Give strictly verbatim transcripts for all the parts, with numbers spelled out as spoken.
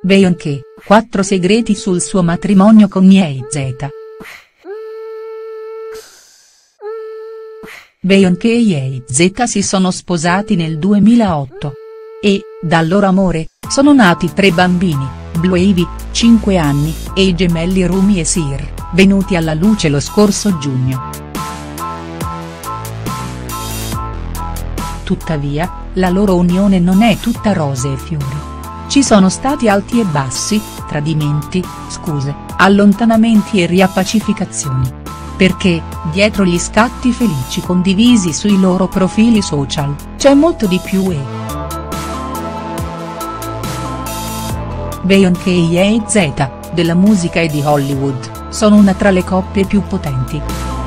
Beyoncé, quattro segreti sul suo matrimonio con Jay Z. Beyoncé e Jay Z si sono sposati nel duemilaotto. E, dal loro amore, sono nati tre bambini, Blue Ivy, cinque anni, e i gemelli Rumi e Sir, venuti alla luce lo scorso giugno. Tuttavia, la loro unione non è tutta rose e fiori. Ci sono stati alti e bassi, tradimenti, scuse, allontanamenti e riappacificazioni. Perché, dietro gli scatti felici condivisi sui loro profili social, c'è molto di più e. Beyoncé e Jay Z, della musica e di Hollywood, sono una tra le coppie più potenti.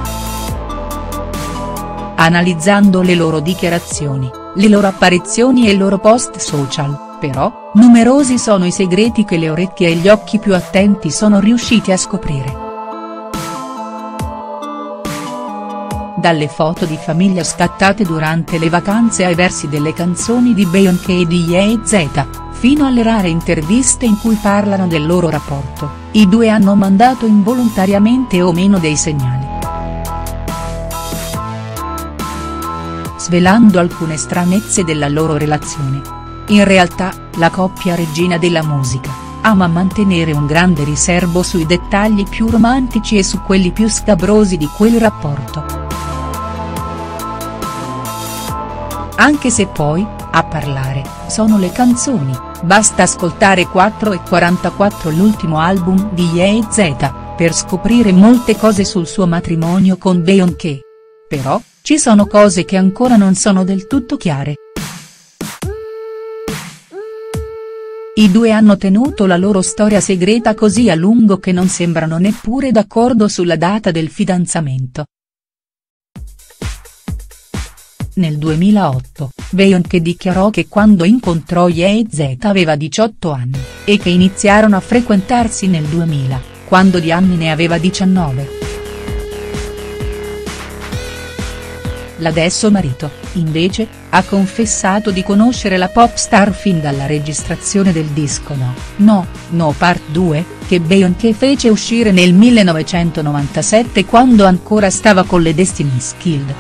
Analizzando le loro dichiarazioni, le loro apparizioni e i loro post social, però, numerosi sono i segreti che le orecchie e gli occhi più attenti sono riusciti a scoprire. Dalle foto di famiglia scattate durante le vacanze ai versi delle canzoni di Beyoncé e di Jay Z, fino alle rare interviste in cui parlano del loro rapporto, i due hanno mandato involontariamente o meno dei segnali. Svelando alcune stranezze della loro relazione. In realtà, la coppia regina della musica, ama mantenere un grande riserbo sui dettagli più romantici e su quelli più scabrosi di quel rapporto. Anche se poi, a parlare, sono le canzoni, basta ascoltare quattro e quarantaquattro l'ultimo album di Jay Z, per scoprire molte cose sul suo matrimonio con Beyoncé. Però, ci sono cose che ancora non sono del tutto chiare. I due hanno tenuto la loro storia segreta così a lungo che non sembrano neppure d'accordo sulla data del fidanzamento. Nel duemilaotto, Beyoncé dichiarò che quando incontrò Jay Z aveva diciotto anni, e che iniziarono a frequentarsi nel duemila, quando di anni ne aveva diciannove. L'adesso marito, invece, ha confessato di conoscere la pop star fin dalla registrazione del disco No, No, No Part due, che Beyoncé fece uscire nel millenovecentonovantasette quando ancora stava con le Destiny's Child.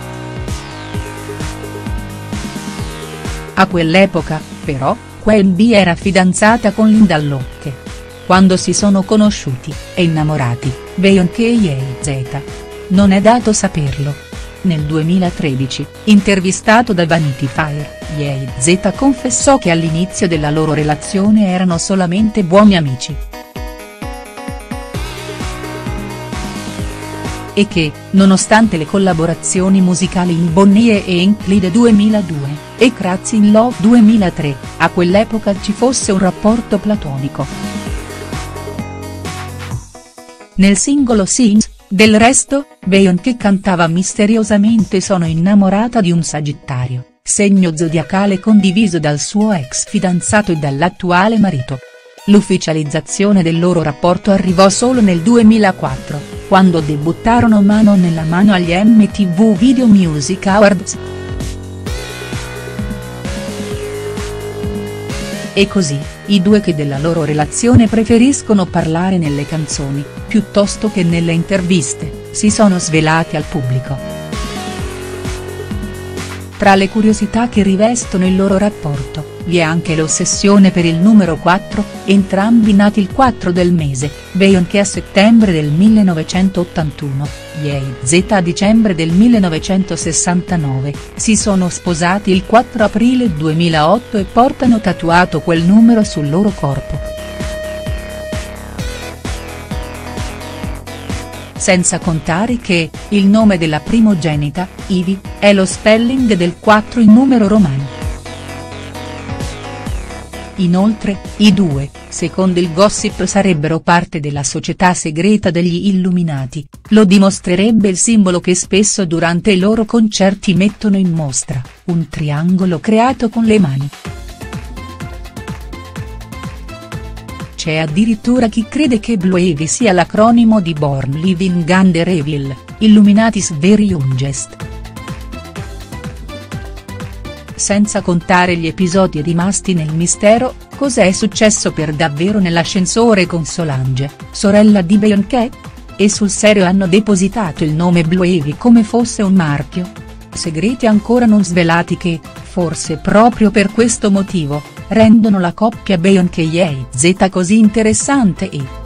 A quell'epoca, però, Queen Bee era fidanzata con Linda Locke. Quando si sono conosciuti, e innamorati, Beyoncé e Jay Z? Non è dato saperlo. Nel duemilatredici, intervistato da Vanity Fair, Jay Z confessò che all'inizio della loro relazione erano solamente buoni amici. E che, nonostante le collaborazioni musicali in Bonnie e in Clyde duemiladue, e Crazy in Love duemilatré, a quell'epoca ci fosse un rapporto platonico. Nel singolo Scenes, del resto, Beyoncé cantava misteriosamente "Sono innamorata di un Sagittario", segno zodiacale condiviso dal suo ex fidanzato e dall'attuale marito. L'ufficializzazione del loro rapporto arrivò solo nel duemilaquattro, quando debuttarono mano nella mano agli M T V Video Music Awards. E così, i due che della loro relazione preferiscono parlare nelle canzoni, piuttosto che nelle interviste, si sono svelati al pubblico. Tra le curiosità che rivestono il loro rapporto, vi è anche l'ossessione per il numero quattro, entrambi nati il quattro del mese, Beyoncé a settembre del millenovecentottantuno, Jay Z a dicembre del millenovecentosessantanove, si sono sposati il quattro aprile duemilaotto e portano tatuato quel numero sul loro corpo. Senza contare che, il nome della primogenita, Ivy, è lo spelling del quattro in numero romano. Inoltre, i due, secondo il gossip sarebbero parte della società segreta degli Illuminati, lo dimostrerebbe il simbolo che spesso durante i loro concerti mettono in mostra, un triangolo creato con le mani. C'è addirittura chi crede che Blue Ivy sia l'acronimo di Born Living Under Evil, Illuminatis Very Youngest. Senza contare gli episodi rimasti nel mistero, cos'è successo per davvero nell'ascensore con Solange, sorella di Beyoncé? E sul serio hanno depositato il nome Blue Ivy come fosse un marchio? Segreti ancora non svelati che, forse proprio per questo motivo, rendono la coppia Beyoncé-Jay-Z così interessante e